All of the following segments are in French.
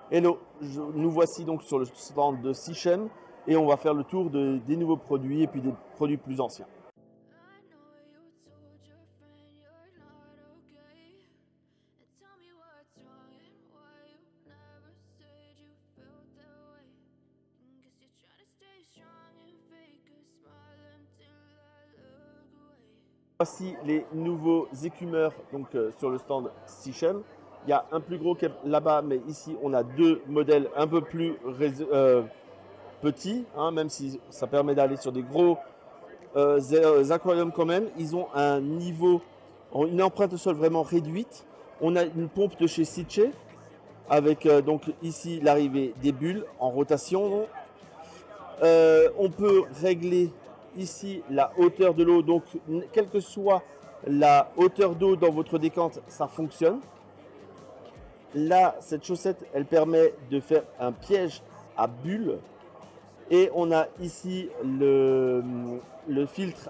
Hello, nous voici donc sur le stand de Sichem et on va faire le tour des nouveaux produits et puis des produits plus anciens. I know you told your friend you're not okay. And tell me what's wrong and why you never said you felt that way. Guess you're trying to stay strong and fake a smile until I look away. Voici les nouveaux écumeurs donc, sur le stand Sichem. Il y a un plus gros qui est là-bas, mais ici on a deux modèles un peu plus petits, hein, même si ça permet d'aller sur des gros aquariums quand même. Ils ont un niveau, une empreinte au sol vraiment réduite. On a une pompe de chez Sichem avec donc ici l'arrivée des bulles en rotation. On peut régler ici la hauteur de l'eau, donc quelle que soit la hauteur d'eau dans votre décante, ça fonctionne. Là, cette chaussette, elle permet de faire un piège à bulles. Et on a ici le filtre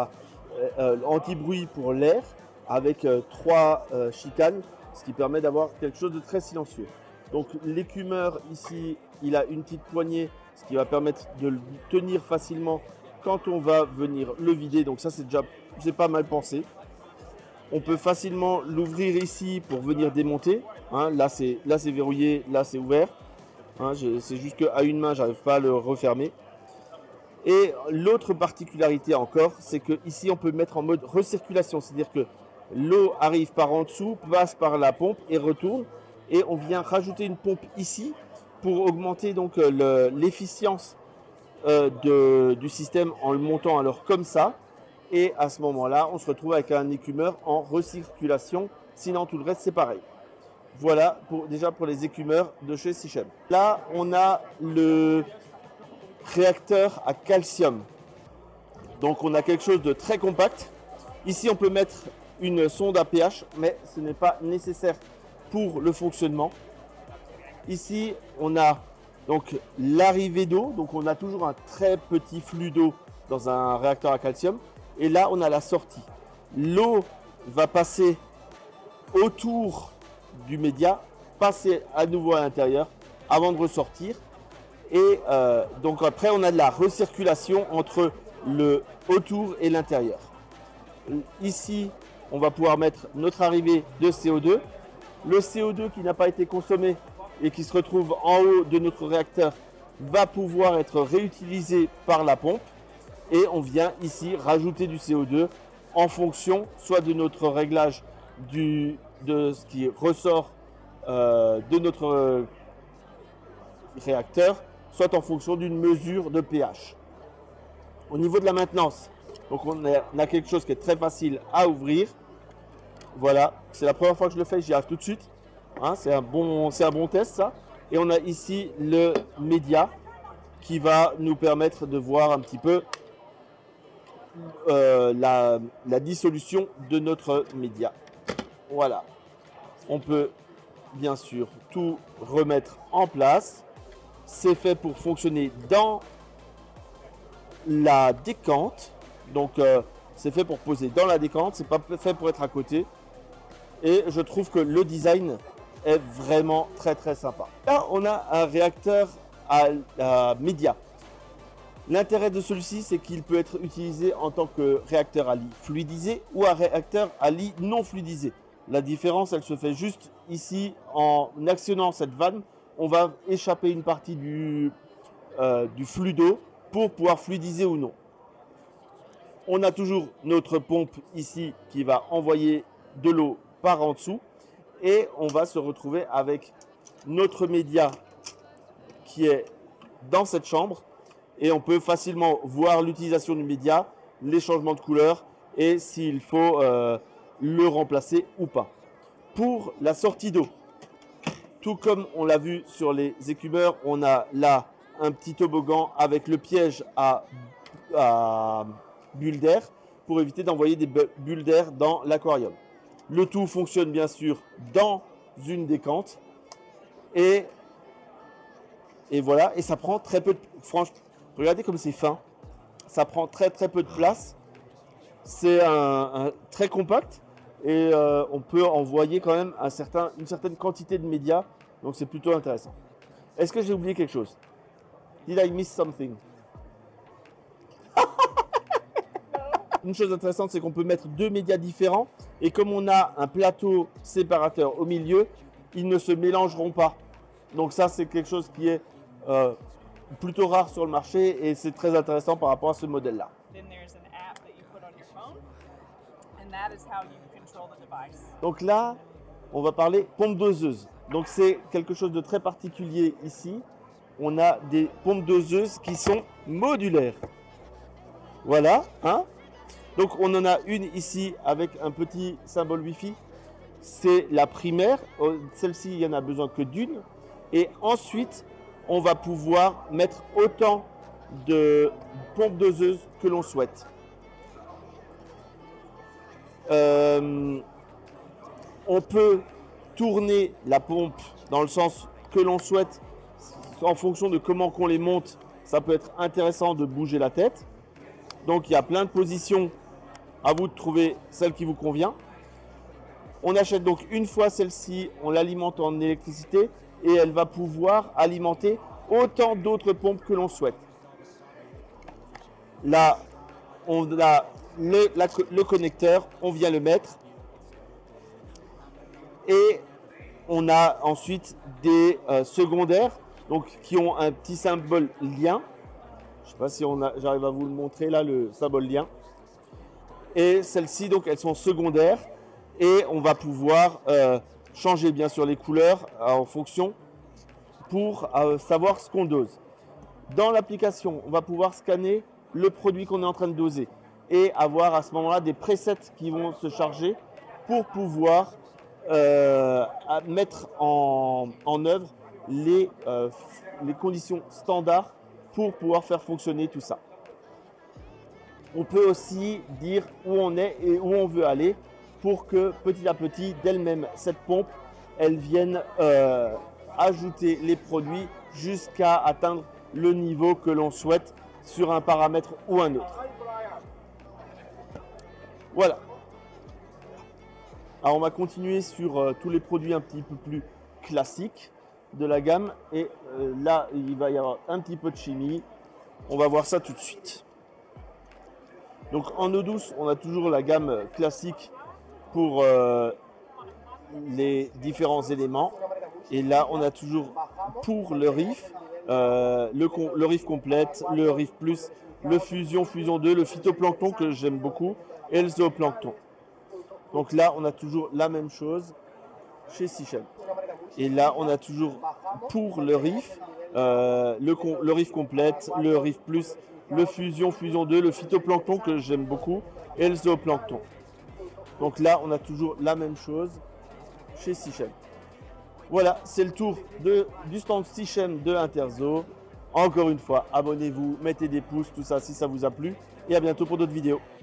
anti-bruit pour l'air avec trois chicanes, ce qui permet d'avoir quelque chose de très silencieux. Donc l'écumeur ici, il a une petite poignée, ce qui va permettre de le tenir facilement quand on va venir le vider. Donc ça, c'est pas mal pensé. On peut facilement l'ouvrir ici pour venir démonter. Hein, là, c'est verrouillé, là, c'est ouvert. Hein, c'est juste qu'à une main, j'arrive pas à le refermer. Et l'autre particularité encore, c'est que ici, on peut mettre en mode recirculation. C'est-à-dire que l'eau arrive par en dessous, passe par la pompe et retourne. Et on vient rajouter une pompe ici pour augmenter donc l'efficience du système en le montant alors comme ça. Et à ce moment-là, on se retrouve avec un écumeur en recirculation. Sinon, tout le reste, c'est pareil. Voilà déjà pour les écumeurs de chez Sichem. Là, on a le réacteur à calcium. Donc, on a quelque chose de très compact. Ici, on peut mettre une sonde à pH, mais ce n'est pas nécessaire pour le fonctionnement. Ici, on a donc l'arrivée d'eau. Donc, on a toujours un très petit flux d'eau dans un réacteur à calcium. Et là, on a la sortie. L'eau va passer autour du média, passer à nouveau à l'intérieur avant de ressortir. Et donc après, on a de la recirculation entre le autour et l'intérieur. Ici, on va pouvoir mettre notre arrivée de CO2. Le CO2 qui n'a pas été consommé et qui se retrouve en haut de notre réacteur va pouvoir être réutilisé par la pompe. Et on vient ici rajouter du CO2 en fonction soit de notre réglage de ce qui ressort de notre réacteur, soit en fonction d'une mesure de pH. Au niveau de la maintenance, donc on a quelque chose qui est très facile à ouvrir. Voilà, c'est la première fois que je le fais, j'y arrive tout de suite. Hein, c'est un bon test ça. Et on a ici le média qui va nous permettre de voir un petit peu la dissolution de notre média. Voilà. On peut bien sûr tout remettre en place. C'est fait pour fonctionner dans la décante. Donc c'est fait pour poser dans la décante. C'est pas fait pour être à côté. Et je trouve que le design est vraiment très très sympa. Là, on a un réacteur à média. L'intérêt de celui-ci, c'est qu'il peut être utilisé en tant que réacteur à lit fluidisé ou un réacteur à lit non fluidisé. La différence, elle se fait juste ici en actionnant cette vanne. On va échapper une partie du flux d'eau pour pouvoir fluidiser ou non. On a toujours notre pompe ici qui va envoyer de l'eau par en dessous. Et on va se retrouver avec notre média qui est dans cette chambre. Et on peut facilement voir l'utilisation du média, les changements de couleur et s'il faut le remplacer ou pas. Pour la sortie d'eau, tout comme on l'a vu sur les écumeurs, on a là un petit toboggan avec le piège à bulles d'air pour éviter d'envoyer des bulles d'air dans l'aquarium. Le tout fonctionne bien sûr dans une décante et voilà, et ça prend très peu de... Franchement, regardez comme c'est fin, ça prend très très peu de place, c'est très compact et on peut envoyer quand même une certaine quantité de médias Donc c'est plutôt intéressant. Est-ce que j'ai oublié quelque chose? Did I miss something? Une chose intéressante, c'est qu'on peut mettre deux médias différents. Et comme on a un plateau séparateur au milieu, ils ne se mélangeront pas. Donc ça, c'est quelque chose qui est plutôt rare sur le marché et c'est très intéressant par rapport à ce modèle-là. Then there's an app that you put on your phone, and that is how you control the device. Donc là, on va parler pompe doseuse. Donc c'est quelque chose de très particulier ici. On a des pompes doseuses qui sont modulaires. Voilà, hein? Donc on en a une ici avec un petit symbole Wi-Fi. C'est la primaire. Celle-ci, il n'y en a besoin que d'une. Et ensuite, on va pouvoir mettre autant de pompes doseuses que l'on souhaite. On peut tourner la pompe dans le sens que l'on souhaite en fonction de comment qu'on les monte. Ça peut être intéressant de bouger la tête. Donc il y a plein de positions, à vous de trouver celle qui vous convient. On achète donc une fois celle-ci, on l'alimente en électricité et elle va pouvoir alimenter autant d'autres pompes que l'on souhaite. Là, on a le connecteur, on vient le mettre et on a ensuite des secondaires donc, qui ont un petit symbole lien. Je ne sais pas si j'arrive à vous le montrer là, le symbole lien. Et celles-ci, donc, elles sont secondaires et on va pouvoir changer bien sûr les couleurs en fonction pour savoir ce qu'on dose. Dans l'application, on va pouvoir scanner le produit qu'on est en train de doser et avoir à ce moment-là des presets qui vont se charger pour pouvoir mettre en œuvre les conditions standards pour pouvoir faire fonctionner tout ça. On peut aussi dire où on est et où on veut aller pour que petit à petit, d'elle-même, cette pompe, elle vienne ajouter les produits jusqu'à atteindre le niveau que l'on souhaite sur un paramètre ou un autre. Voilà. Alors on va continuer sur tous les produits un petit peu plus classiques de la gamme et là il va y avoir un petit peu de chimie. On va voir ça tout de suite. Donc en eau douce, on a toujours la gamme classique pour les différents éléments. Et là, on a toujours pour le Reef, le Reef complète, le Reef plus, le Fusion 2, le phytoplancton que j'aime beaucoup et le zooplancton. Donc là, on a toujours la même chose chez Seachem. Et là, on a toujours pour le Reef, le Reef complète, le Reef plus, le Fusion 2, le phytoplancton que j'aime beaucoup et le zooplancton. Donc là, on a toujours la même chose chez Seachem. Voilà, c'est le tour du stand Seachem de Interzo. Encore une fois, abonnez-vous, mettez des pouces, tout ça si ça vous a plu. Et à bientôt pour d'autres vidéos.